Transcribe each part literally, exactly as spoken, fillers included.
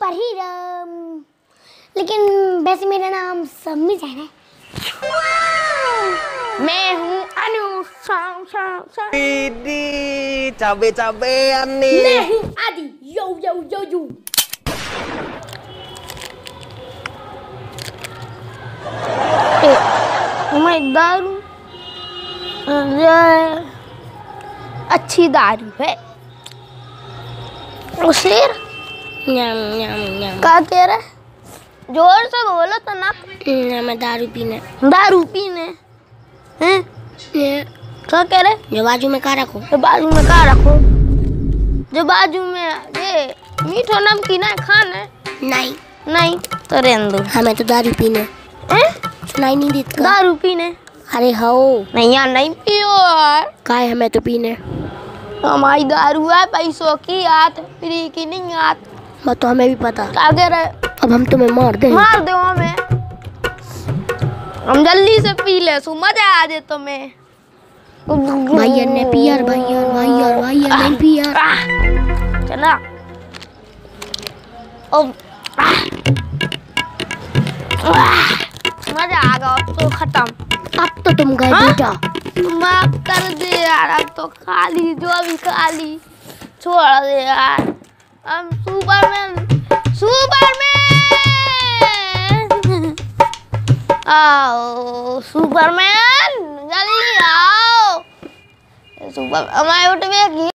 Super hero. लेकिन वैसे मेरा नाम सम्मी जान है। मैं हूँ अनु। Widih, cabe-cabean nih. मैं हूँ आदि। यो यो यो यो। हमारी दारू अच्छी दारू है। शेर न्याम न्याम न्याम। क्या कह रहा है? जोर से बोलो तो ना। मैं दारू पीने। दारू पीने हैं? क्या कह रहे? जो बाजू में का रखो। जो बाजू में का रखो? जो बाजू में ये मीठो नमकीन है खाना? नहीं नहीं तो रहने दो। हमें तो दारू पीने। हैं? सुनाई नहीं देता। दारू पीने? अरे हो नहीं यार, नहीं पियो यार। का है हमें तो पीने। हमारी दारू है पैसों की, आत फ्री की नहीं आत। मैं तो हमें भी पता। क्या कह रहे? अब हम तुम्हें मार दे। मार दो हमें। हम जल्दी से पी ले, सु मजा आ जाए तुम्हें। भैया ने पियर भैया भैया भैया नहीं पियर। चला अब मजा आ गया। अब तो खत्म। अब तो तुम गए बेटा। माफ कर दे यार, अब तो खाली जो भी खाली छोड़ दे यार। हम सुपरमैन सुपरमैन आओ सुपरमैन जल्दी आओ। सुपर हमारे उठ में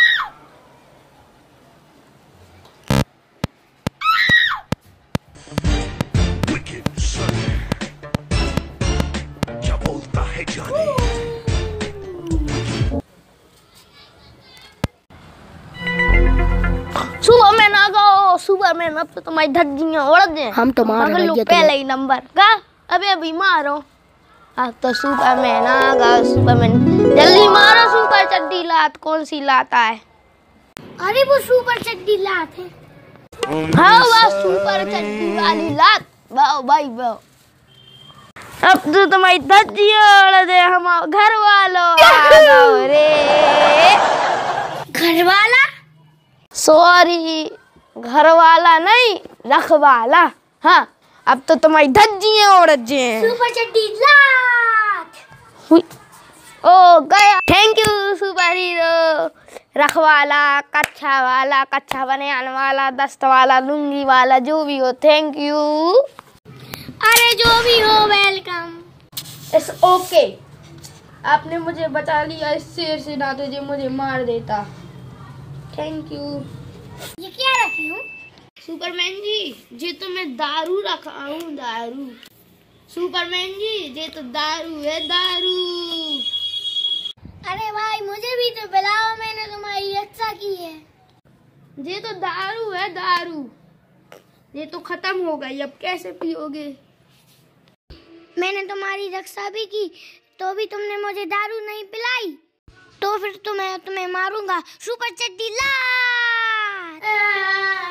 सुपरमैन आ गओ। सुपरमैन अब तो तुम्हारी धज्जियां उड़ गए। हम तो मार रहे हैं पहले ही नंबर का। अबे अभी मारो। अब तो सुपरमैन आ गया। सुपरमैन जल्दी मारो। सुपर चड्डी लात कौन सी लाता है? अरे वो सुपर चड्डी लात है। हाँ वाह सुपर चड्डी वाली लात। वाह भाई वाह। अब तो तुम्हारी धज्जियां उड़ गए। हम घर वालों आ गओ रे। घर वाला? सॉरी घर वाला नहीं रखवाला। हाँ अब तो तुम्हारी धज्जियां उड़ गए। सुपर चड्डी लात। ओ गया। Thank you super hero. रखवाला कच्छा वाला कच्छा बनाने वाला दस्त वाला लुंगी वाला जो भी हो थैंक यू। अरे जो भी हो वेलकम। It's okay. आपने मुझे बचा लिया इस शेर से, ना तो जो मुझे मार देता। Thank you. ये क्या रखी हूँ? सुपरमैन जी जे तो मैं दारू रखा हूँ दारू। सुपरमैन जी जे तो दारू है दारू। अरे भाई मुझे भी तो बुलाओ, मैंने तुम्हारी रक्षा की है। ये तो दारू है दारू। ये तो खत्म हो गई, अब कैसे पियोगे? मैंने तुम्हारी रक्षा भी की तो भी तुमने मुझे दारू नहीं पिलाई, तो फिर तो मैं तुम्हें मारूंगा। सुपर चड्डी लात।